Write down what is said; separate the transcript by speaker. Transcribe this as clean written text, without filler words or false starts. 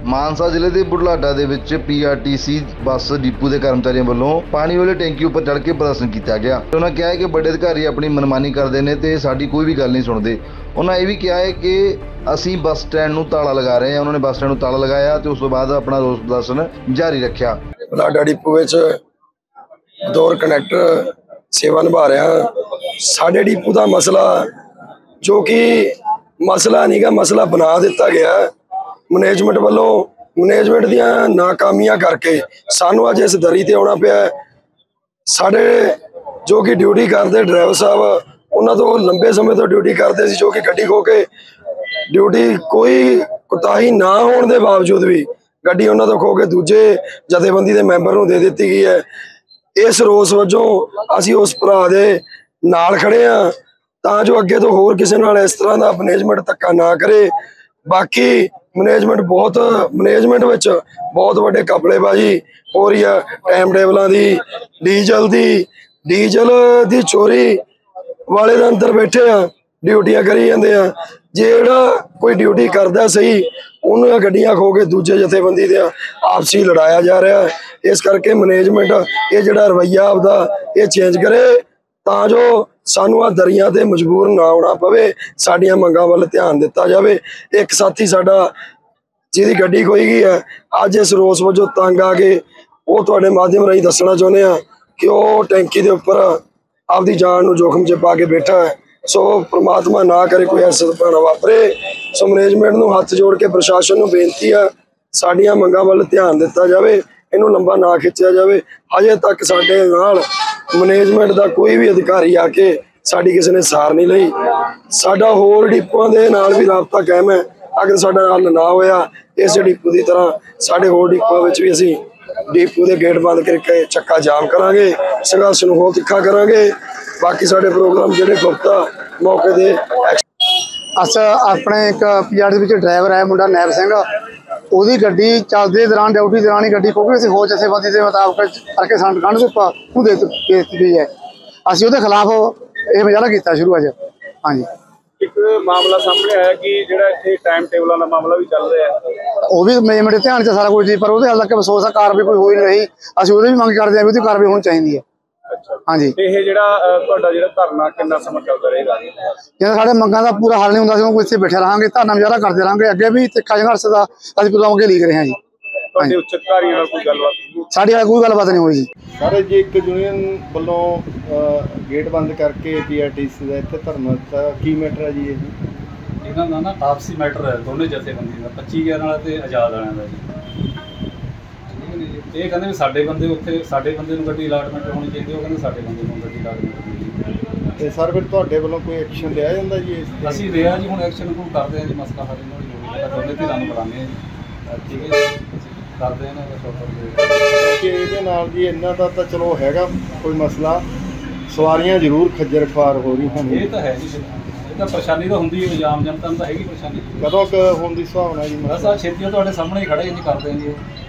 Speaker 1: ਮਾਨਸਾ ਜ਼ਿਲ੍ਹੇ ਦੇ ਬੁਢਲਾਡਾ ਦੇ ਵਿੱਚ ਪੀਆਰਟੀਸੀ ਬੱਸ ਡਿਪੂ ਦੇ ਕਰਮਚਾਰੀਆਂ ਵੱਲੋਂ ਪਾਣੀ ਵਾਲੇ ਟੈਂਕੀ ਉੱਪਰ ਚੜ੍ਹ ਕੇ ਪ੍ਰਦਰਸ਼ਨ ਕੀਤਾ ਗਿਆ। ਉਹਨਾਂ ਕਿਹਾ ਹੈ ਕਿ ਵੱਡੇ ਅਧਿਕਾਰੀ ਆਪਣੀ ਮਨਮਾਨੀ ਕਰਦੇ ਨੇ ਤੇ ਸਾਡੀ ਕੋਈ ਵੀ ਗੱਲ ਨਹੀਂ ਸੁਣਦੇ। ਉਹਨਾਂ ਇਹ ਵੀ ਕਿਹਾ ਹੈ ਕਿ ਅਸੀਂ ਬੱਸ ਸਟੈਂਡ ਨੂੰ ਤਾਲਾ ਲਗਾ ਰਹੇ ਹਾਂ। ਉਹਨਾਂ ਨੇ ਬੱਸ ਸਟੈਂਡ ਨੂੰ ਤਾਲਾ ਲਗਾਇਆ ਤੇ ਉਸ ਤੋਂ ਬਾਅਦ ਆਪਣਾ ਰੋਸ ਪ੍ਰਦਰਸ਼ਨ ਜਾਰੀ ਰੱਖਿਆ।
Speaker 2: ਬੁਢਲਾਡਾ ਡਿਪੂ ਵਿੱਚ ਬਤੌਰ ਕੰਡਕਟਰ सेवा निभा रहा। साढ़े डिपू का मसला जो कि मसला नहीं गा, मसला बना दिता गया मैनेजमेंट वालों। मैनेजमेंट दियां नाकामियां करके सानू अज इस दरी ते आना पिया। साढ़े जो कि ड्यूटी करते ड्राइवर साहब उन्होंने तो लंबे समय तो ड्यूटी करते सी, जो कि गड्डी खो के ड्यूटी कोई कोताही ना होने के बावजूद भी गड्डी उन्होंने तो खो के दूजे जथेबंदी के मैंबर नूं दे दी गई है। इस रोस वजों असी उस भरा दे नाल खड़े हाँ तां जो अगे तो होर किसी नाल इस तरह का मैनेजमेंट धक्का ना करे। बाकी मैनेजमेंट विच बहुत वड्डे कपड़ेबाजी हो रही है। टाइम टेबलों की डीजल दी चोरी वाले दे अंदर बैठे आ, ड्यूटियां करी जाते हैं। जेड़ा कोई ड्यूटी करता सही उन्होंने गड्डियां खो के दूजे जथेबंदी दे आपसी लड़ाया जा रहा है। इस करके मैनेजमेंट ये जिहड़ा रवैया आपदा ये चेंज करे तां जो सानू आ दरियां ते मजबूर ना होना पवे, साडियां मंगां वल ध्यान दिता जावे। एक साथी साडा जिहदी गड्डी खोई गई है अज इस रोस वजों तंग आ गए, वो तुहाडे माध्यम राही दसना चाहुंदे आ कि वो टैंकी दे उपर आपदी जान नूं जोखम च पा के बैठा है। सो परमात्मा ना करे कोई ऐसा घटना वापरे। सो मैनेजमेंट नूं हथ जोड़ के प्रशासन नूं बेनती है साडियां मंगां वल ध्यान दिता जावे, इनू लंबा ना खिंचा जाए। हजे तक साडे नाल मैनेजमेंट का कोई भी अधिकारी आके साडी किसी ने सार नहीं लई। साडा होर डिपुआं दे नाल भी राबता कायम है। अगर साडा हल ना होया इस डिपू की तरह साडे होर डिपुआं विच भी असीं डिपू के गेट बंद करके चक्का जाम करांगे, संघर्ष नूं होर तिखा करांगे। बाकी साडे प्रोग्राम जिहड़े गुप्ता मौके दे
Speaker 3: अस अपने एक पीआरटी विच ड्राइवर है मुंडा नैब सिंह, ਉਹਦੀ ਗੱਡੀ ਚੱਲਦੇ ਦੌਰਾਨ ਡਿਊਟੀ ਦੌਰਾਨ ਹੀ ਗੱਡੀ ਖੋਹ ਕੇ ਅਸੀਂ ਹੋਰ ਜਥੇਬੰਦੀ ਦੇ ਮੁਤਾਬਕ ਕਰਕੇ ਸੰਡ ਕੰਢ ਦੇ ਉੱਪਰ ਉਹ ਦੇ ਦਿੱਤੀ ਗਈ ਹੈ। ਅਸੀਂ ਉਹਦੇ ਖਿਲਾਫ ਇਹ ਮੁਜ਼ਾਹਰਾ ਕੀਤਾ ਸ਼ੁਰੂ ਅੱਜ। ਹਾਂਜੀ,
Speaker 4: ਇੱਕ ਮਾਮਲਾ ਸਾਹਮਣੇ ਆਇਆ ਕਿ ਜਿਹੜਾ ਇੱਥੇ ਟਾਈਮ ਟੇਬਲਾਂ ਦਾ ਮਾਮਲਾ ਵੀ ਚੱਲ ਰਿਹਾ ਹੈ,
Speaker 3: ਉਹ ਵੀ ਮੇਰੇ ਧਿਆਨ 'ਚ ਸਾਰਾ ਕੁਝ ਜੀ, ਪਰ ਉਹਦੇ ਹਾਲ ਤੱਕ ਅਫਸੋਸ ਆ ਕਾਰਵਾਈ ਕੋਈ ਹੋਈ ਨਹੀਂ। ਅਸੀਂ ਉਹਦੇ ਵੀ ਮੰਗ ਕਰਦੇ ਹਾਂ ਵੀ ਉਹਦੀ ਕਾਰਵਾਈ ਹੋਣੀ ਚਾਹੀਦੀ ਹੈ। ਹਾਂਜੀ,
Speaker 4: ਇਹ ਜਿਹੜਾ ਤੁਹਾਡਾ ਜਿਹੜਾ ਧਰਨਾ ਕਿੰਨਾ ਸਮਾਂ ਚੱਲਦਾ ਰਹੇਗਾ?
Speaker 3: ਜਦੋਂ ਸਾਡੇ ਮੰਗਾਂ ਦਾ ਪੂਰਾ ਹੱਲ ਨਹੀਂ ਹੁੰਦਾ ਅਸੀਂ ਇੱਥੇ ਬੈਠੇ ਰਹਾਂਗੇ, ਧਰਨਾ ਮੁਜ਼ਾਹਰਾ ਕਰਦੇ ਰਹਾਂਗੇ। ਅੱਗੇ ਵੀ ਤਿੱਖਾ ਸੰਘਰਸ਼ ਦਾ ਅਸੀਂ ਪ੍ਰੋਗਰਾਮ ਅੱਗੇ ਲਿਖ ਰਹੇ ਹਾਂ ਜੀ।
Speaker 4: ਤੁਹਾਡੇ ਉੱਚ ਅਧਿਕਾਰੀਆਂ ਨਾਲ ਕੋਈ ਗੱਲਬਾਤ?
Speaker 3: ਸਾਡੀ ਨਾਲ ਕੋਈ ਗੱਲਬਾਤ ਨਹੀਂ ਹੋਈ ਜੀ।
Speaker 5: ਸਾਰੇ ਜੀ ਇੱਕ ਯੂਨੀਅਨ ਵੱਲੋਂ ਗੇਟ ਬੰਦ ਕਰਕੇ ਪੀਆਰਟੀਸੀ ਦਾ ਇੱਥੇ ਧਰਨਾ ਦਿੱਤਾ, ਕੀ ਮੈਟਰ ਹੈ ਜੀ?
Speaker 6: ਇਹਨਾਂ ਦਾ ਨਾ ਆਪਸੀ ਮੈਟਰ ਹੈ ਦੋਨੇ ਜਥੇਬੰਦੀ ਦਾ, 25/11 ਵਾਲਾ ਤੇ ਆਜ਼ਾਦ ਵਾਲਿਆਂ ਦਾ ਜੀ। ਇਹ ਕਹਿੰਦੇ ਵੀ ਸਾਡੇ ਬੰਦੇ ਉੱਥੇ, ਸਾਡੇ ਬੰਦੇ ਨੂੰ ਗੱਡੀ ਅਲਾਟਮੈਂਟ ਹੋਣੀ ਚਾਹੀਦੀ, ਉਹ ਕਹਿੰਦੇ ਸਾਡੇ ਬੰਦੇ ਨੂੰ ਗੱਡੀ ਅਲਾਟਮੈਂਟ ਹੋਣੀ।
Speaker 5: ਤੇ ਸਰ ਫਿਰ ਤੁਹਾਡੇ ਵੱਲੋਂ ਕੋਈ ਐਕਸ਼ਨ ਲਿਆ ਜਾਂਦਾ ਜੀ?
Speaker 6: ਅਸੀਂ ਲਿਆ ਜੀ, ਹੁਣ ਐਕਸ਼ਨ ਕੋਈ ਕਰਦੇ ਹਾਂ ਜੀ। ਮਸਲਾ ਹੱਲ ਇਹਨਾਂ ਨੂੰ ਦੋਨੇ ਧਿਰਾਂ ਨੂੰ ਬੁਲਾਉਂਦੇ ਹਾਂ ਜੀ, ਠੀਕ ਹੈ ਜੀ, ਕਰਦੇ ਹਾਂ ਇਹਨਾਂ ਦਾ ਸ਼ੋਪਰ
Speaker 5: ਕਿ ਇਹਦੇ ਨਾਲ ਜੀ ਇਹਨਾਂ ਦਾ ਤਾਂ ਚਲੋ ਹੈਗਾ ਕੋਈ ਮਸਲਾ, ਸਵਾਰੀਆਂ ਜ਼ਰੂਰ ਖੱਜਲ ਖੁਆਰ ਹੋ ਰਹੀਆਂ ਨੇ।
Speaker 6: ਇਹ ਤਾਂ ਹੈ ਜੀ, ਇਹ ਤਾਂ ਪਰੇਸ਼ਾਨੀ ਤਾਂ ਹੁੰਦੀ ਹੈ, ਆਮ ਜਨਤਾ ਨੂੰ ਤਾਂ ਹੈਗੀ ਪਰੇਸ਼ਾਨੀ।
Speaker 5: ਕਦੋਂ ਹੋਣ ਦੀ ਸੰਭਾਵਨਾ ਜੀ?
Speaker 6: ਬਸ ਆ ਛੇਤੀ ਤੁਹਾਡੇ ਸਾਹਮਣੇ ਹੀ ਖੜੇ ਜੀ, ਕਰਦੇ ਹਾਂ ਜੀ।